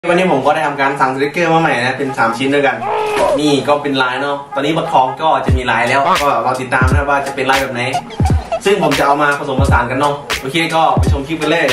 วันนี้ผมก็ได้ทำการสั่งสติกเกอร์มาใหม่นะเป็น3ชิ้นด้วยกันนี่ก็เป็นลายเนาะตอนนี้บัตรทองก็จะมีลายแล้วก็เราติดตามนะว่าจะเป็นลายแบบไหนซึ่งผมจะเอามาผสมผสานกันเนาะโอเคก็ไปชมคลิปกันเลย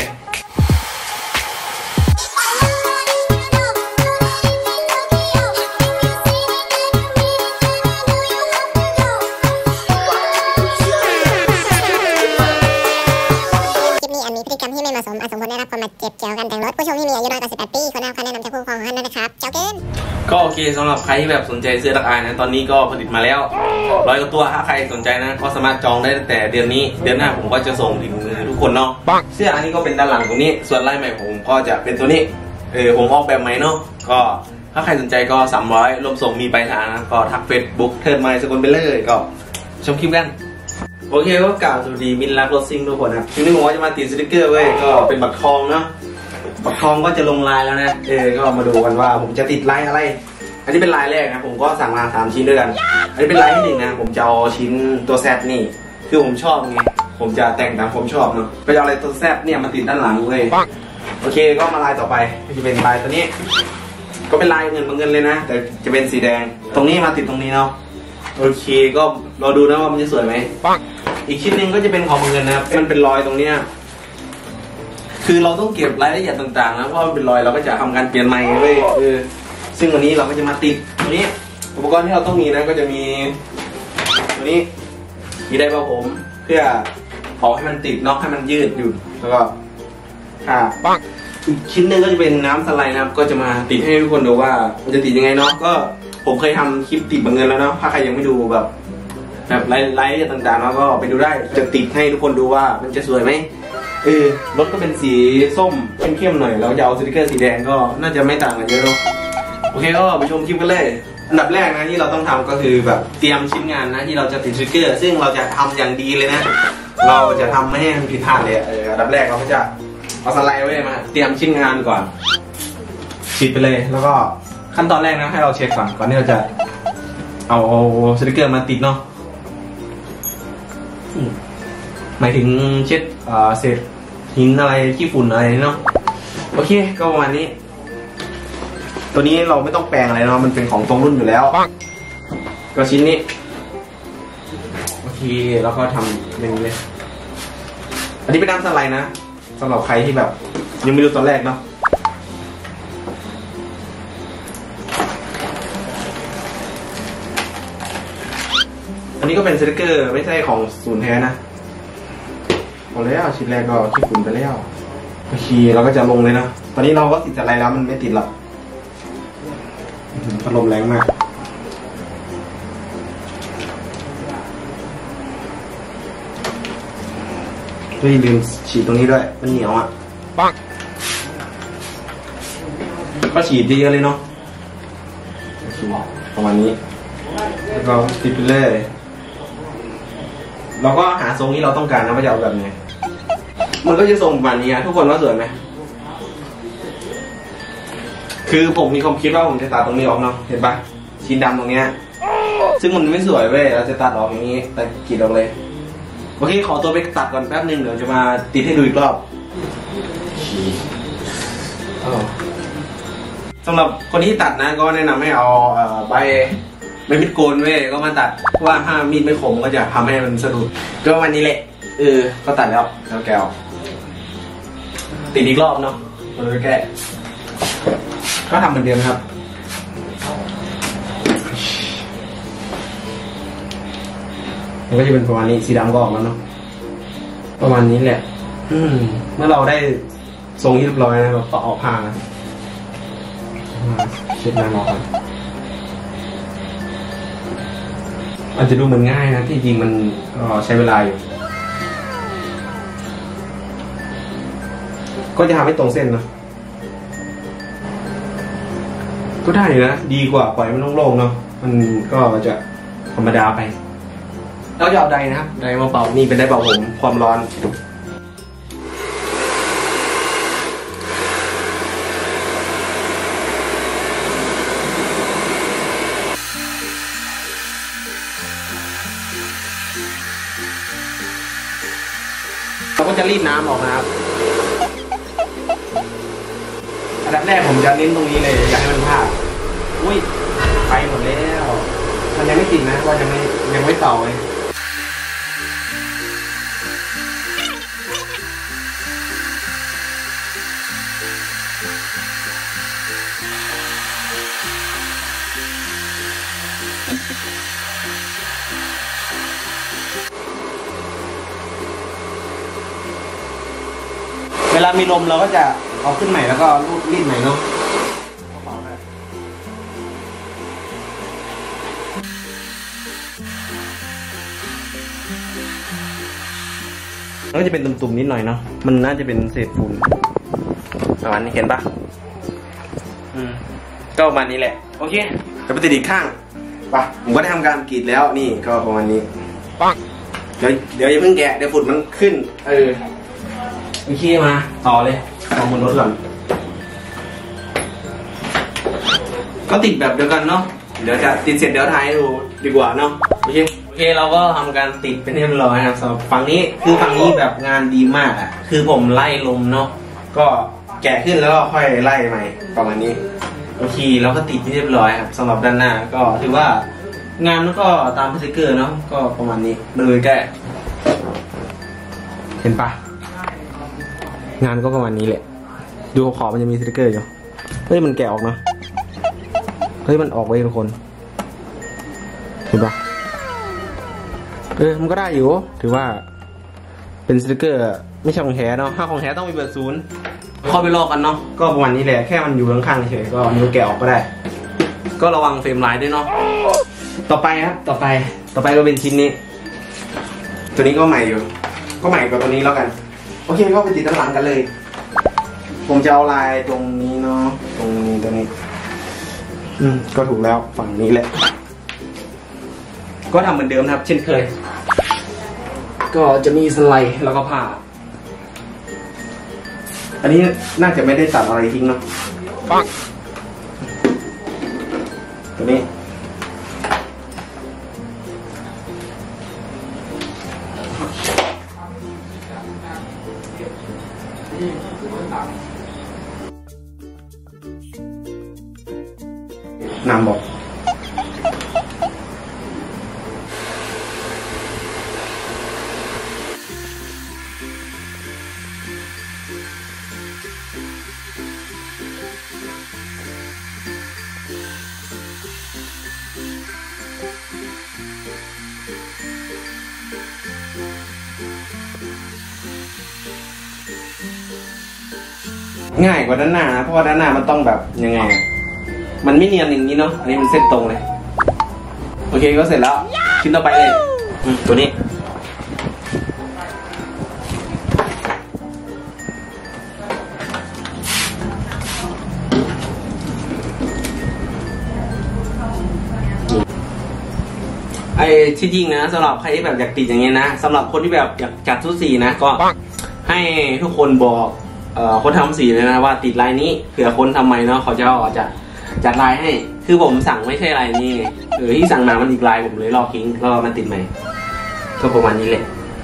ที่ไม่เหมาะสมอาจส่งผลได้รับความบาดเจ็บเกี่ยวกับการแต่งรถผู้ชมที่มีอายุน้อยกว่า18 ปีควรได้รับคำแนะนำจากผู้ปกครองของท่านนะครับเจ้าเกินก็โอเคสำหรับใครที่แบบสนใจเสื้อดักอายนะตอนนี้ก็ผลิตมาแล้ว100 กว่าตัวถ้าใครสนใจนะก็สามารถจองได้ตั้งแต่เดือนนี้เดือนหน้าผมก็จะส่งถึงมือทุกคนเนาะเสื้ออันนี้ก็เป็นด้านหลังตรงนี้ส่วนลายใหม่ผมก็จะเป็นตัวนี้ผมออกแบบใหม่เนาะก็ถ้าใครสนใจก็300รวมส่งมีปลายทางนะก็ทักเฟซบุ๊กเทิร์นไมล์สกุลไปเลยก็ชมคลิปกันโอเคก็กล่าวสวัสดีมินรักรถซิ่งทุกคนครับทีนี้ผมก็จะมาติดสติกเกอร์ไว้ก็เป็นบัตรทองเนาะบัตรทองก็จะลงลายแล้วนะก็มาดูกันว่าผมจะติดลายอะไรอันนี้เป็นลายแรกนะผมก็สั่งมา3ชิ้นด้วยกันอันนี้เป็นลายที่1นะผมจะเอาชิ้นตัวแซดนี่คือผมชอบไงผมจะแต่งตามผมชอบเนาะไปเอาอะไรตัวแซดเนี่ยมาติดด้านหลังเลยโอเคก็มาลายต่อไปจะเป็นลายตัวนี้ก็เป็นลายเงินเลยนะแต่จะเป็นสีแดงตรงนี้มาติดตรงนี้เนาะโอเคก็เราดูนะว่ามันจะสวยไหมอีกชิ้นหนึ่งก็จะเป็นของเงินนะครับมันเป็นรอยตรงเนี้ยคือเราต้องเก็บรายละเอียดต่างๆนะเพราะมันเป็นรอยเราก็จะทำการเปลี่ยนใหม่เว้ยซึ่งวันนี้เราก็จะมาติดตัวนี้อุปกรณ์ที่เราต้องมีนะก็จะมีตัวนี้มีไดร์เป่าผมเพื่อขอให้มันติดน็อกให้มันยืดอยู่แล้วก็อีกชิ้นหนึ่งก็จะเป็นน้ำสไลด์นะครับก็จะมาติดให้ทุกคนดูว่ามันจะติดยังไงเนาะก็ผมเคยทำคลิปติดเงินแล้วเนาะถ้าใครยังไม่ดูแบบรายละเอียดต่างๆแล้วก็ไปดูได้จะติดให้ทุกคนดูว่ามันจะสวยไหมรถก็เป็นสีส้มเข้มๆหน่อยเราจะเอาสติกเกอร์สีแดงก็น่าจะไม่ต่างกันเยอะเนาะโอเคก็ไปชมคลิปกันเลยอันดับแรกนะที่เราต้องทำก็คือแบบเตรียมชิ้นงานนะที่เราจะติดสติกเกอร์ซึ่งเราจะทำอย่างดีเลยนะเราจะทำไม่ให้มันผิดพลาดเลยอันดับแรกเราก็จะเอาสไลด์ไว้มาเตรียมชิ้นงานก่อนฉีดไปเลยแล้วก็ขั้นตอนแรกนะให้เราเช็คก่อนที่เราจะเอาสติกเกอร์มาติดเนาะหมายถึงเช็ดเศษหินอะไรขี้ฝุ่นอะไรเนาะโอเคก็ประมาณนี้ตัวนี้เราไม่ต้องแปลงอะไรเนาะมันเป็นของตรงรุ่นอยู่แล้วก็ชิ้นนี้โอเคแล้วก็ทำอย่างนี้เลยอันนี้เป็นน้ำสไลด์นะสำหรับใครที่แบบยังไม่รู้ตอนแรกเนาะอันนี้ก็เป็นสติกเกอร์ไม่ใช่ของศูนย์แท้นะหมดแล้วชิ้นแรกก็ขี้ฝุ่นไปแล้วโอเคเราก็จะลงเลยนะตอนนี้เราก็ติดอะไรแล้วมันไม่ติดหรอกพัดลมแรงมากลืมฉีดตรงนี้ด้วยมันเหนียวอ่ะก็ฉีดเยอะเลยเนาะประมาณนี้แล้วก็ติดไปเลยเราก็หาทรงที่เราต้องการนะว่าจะเอาแบบไหนมันก็จะทรงประมาณนี้ทุกคนว่าสวยไหมคือผมมีความคิดว่าผมจะตัดตรงนี้ออกเนาะเห็นปะชิ้นดำตรงเนี้ยซึ่งมันไม่สวยเว้ยเราจะตัดออกอย่างนี้แต่กรีดออกเลยโอเคขอตัวไปตัดก่อนแป๊บนึงเดี๋ยวจะมาติดให้ดูอีกรอบสำหรับคนที่ตัดนะก็แนะนำให้เอาใบมีดโกนเว้ยก็มาตัดเพราะว่าถ้ามีดไม่คมก็จะทำให้มันสะดุดก็วันนี้แหละก็ตัดแล้วแก้วติดอีกรอบเนาะเราจะแก้ก็ทำเหมือนเดิมครับมันก็จะเป็นประมาณนี้สีดำก็ออกแล้วเนาะประมาณนี้แหละเมื่อเราได้ทรงที่เรียบร้อยนะเราต่อออกผ้านะเช็ดน้ำออกกันอาจจะดูเหมือนง่ายนะที่จริงมันใช้เวลาอยู่ก็จะทำให้ตรงเส้นนะก็ได้นะดีกว่าปล่อยมันโล่งๆเนาะมันก็จะธรรมดาไปแล้วจะเอาไดนะครับไดมาเป่านี่เป็นไดเป่าผมความร้อนเราก็จะรีดน้ำออกนะครับอันดับแรกผมจะเน้นตรงนี้เลยอยากให้มันพลาดอุ้ยไปหมดแล้วมันยังไม่ติดนะว่ายังไม่ต่อเลยเวลามีลมเราก็จะเอาขึ้นใหม่แล้วก็รูดรีดใหม่เนาะแล้วก็จะเป็นตุ่มๆนิดหน่อยเนาะมันน่าจะเป็นเศษฝุ่นประมาณนี้เห็นปะก็ประมาณนี้แหละโอเคจะไปติดอีกข้างปะผมก็ได้ทำการกรีดแล้วนี่ก็ประมาณนี้ปังเดี๋ยวอย่าเพิ่งแกะเดี๋ยวฝุ่นมันขึ้นโอเคมาต่อเลยต่อบนรถก่อนก็ติดแบบเดียวกันเนาะเดี๋ยวจะติดเสร็จเดี๋ยวถ่ายให้ดูดีกว่าเนาะโอเคเราก็ทำการติดเป็นที่เรียบร้อยครับสำหรับฝั่งนี้คือฝั่งนี้แบบงานดีมากอ่ะคือผมไล่ลมเนาะก็แกะขึ้นแล้วก็ค่อยไล่ใหม่ประมาณนี้โอเคเราก็ติดที่เรียบร้อยครับสำหรับด้านหน้าก็ถือว่างานมันก็ตามสติกเกอร์เนาะก็ประมาณนี้มาดูใกล้เห็นปะงานก็ประมาณนี้แหละดูขอบมันจะมีสติกเกอร์อยู่เฮ้ยมันแกะออกเนาะเฮ้ยมันออกไว้ทุกคนเห็นปะมันก็ได้อยู่ถือว่าเป็นสติกเกอร์ไม่ใช่ของแท้เนาะถ้าของแท้ต้องมีเบอร์ศูนย์เข้าไปลอกกันเนาะก็ประมาณนี้แหละแค่มันอยู่ข้างๆเฉยก็นิ้วแกะออกก็ได้ก็ระวังเฟรมไลน์ด้วยเนาะต่อไปครับต่อไปก็เป็นชิ้นนี้ตัวนี้ก็ใหม่อยู่ก็ใหม่กว่าตัวนี้แล้วกันโอเคก็ไปติดด้านหลังกันเลยผมจะเอาลายตรงนี้เนาะตรงนี้ก็ถูกแล้วฝั่งนี้แหละก็ทำเหมือนเดิมนะครับเช่นเคยก็จะมีสไลด์แล้วก็ผ้าอันนี้น่าจะไม่ได้ตัดอะไรทิ้งเนาะปังตัวนี้นำบอกง่ายกว่าด้านหน้านะเพราะว่าด้านหน้ามันต้องแบบยังไงมันไม่เนียนอย่างนี้เนาะอันนี้มันเส้นตรงเลยโอเคก็เสร็จแล้วชิ้นต่อไปเลยตัวนี้ที่จริงนะสำหรับใครที่แบบอยากติดอย่างเงี้ยนะสำหรับคนที่แบบอยากจัดชุดสีนะก็ให้ทุกคนบอกคนทำสีเลยนะว่าติดลายนี้เผื่อคนทำใหม่เนาะเขาจะจัดลายให้คือผมสั่งไม่ใช่ลายนี้ที่สั่งมามันอีกลายผมเลยลอกทิ้งแล้วมันติดใหม่ก็ประมาณนี้แหละ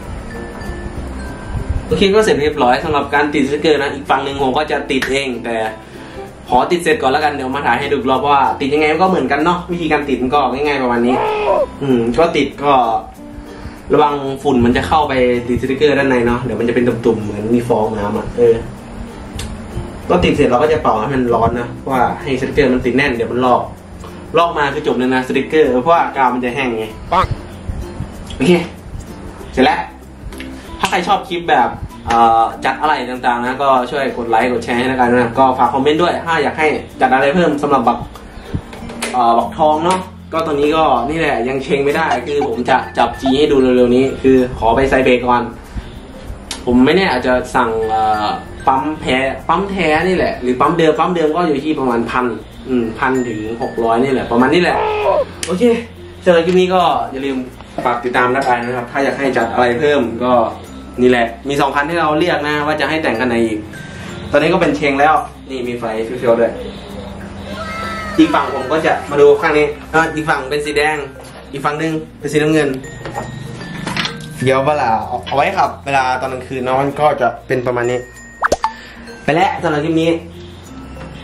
โอเคก็เสร็จเรียบร้อยสำหรับการติดสติกเกอร์นะอีกฝั่งหนึ่งผมก็จะติดเองแต่ขอติดเสร็จก่อนแล้วกันเดี๋ยวมาถ่ายให้ดูรอบว่าติดยังไงก็เหมือนกันเนาะวิธีการติดมันก็ง่ายๆประมาณนี้ก็ติดก็ระวังฝุ่นมันจะเข้าไปติดสติกเกอร์ด้านในเนาะเดี๋ยวมันจะเป็นตุ่มๆเหมือนมีฟองน้ำก็ติดเสร็จเราก็จะเป่าให้มันร้อนนะว่าให้สติกเกอร์มันติดแน่นเดี๋ยวมันลอกมาคือจบเลยนะสติกเกอร์เพราะว่ากาวมันจะแห้งไงโอเคเสร็จแล้วถ้าใครชอบคลิปแบบจัดอะไรต่างๆนะก็ช่วยกดไลค์กดแชร์ให้กันนะก็ฝากคอมเมนต์ด้วยถ้าอยากให้จัดอะไรเพิ่มสำหรับบักทองเนาะก็ตอนนี้ก็นี่แหละยังเชงไม่ได้คือผมจะจับจีให้ดูเร็วๆนี้คือขอไปไซเบรกก่อนผมไม่แน่อาจจะสั่งปั๊มแท้นี่แหละหรือปั๊มเดิมก็อยู่ที่ประมาณ1,000 ถึง 600นี่แหละประมาณนี้แหละโอเคสำหรับคลิปนี้ก็อย่าลืมฝากติดตามนักอ่านนะครับถ้าอยากให้จัดอะไรเพิ่มก็นี่แหละมี2 คันที่เราเรียกนะว่าจะให้แต่งกันไหนอีกตอนนี้ก็เป็นเชงแล้วนี่มีไฟเฟี้ยวๆด้วยอีกฝั่งผมก็จะมาดูข้างนี้อีกฝั่งเป็นสีแดงอีกฝั่งนึงเป็นสีน้ำเงินเดี๋ยวเวลาเอาไว้ครับเวลาตอนกลางคืนเนาะมันก็จะเป็นประมาณนี้ไปแล้วสำหรับคลิปนี้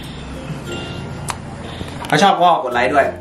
ถ้าชอบก็กดไลค์ด้วย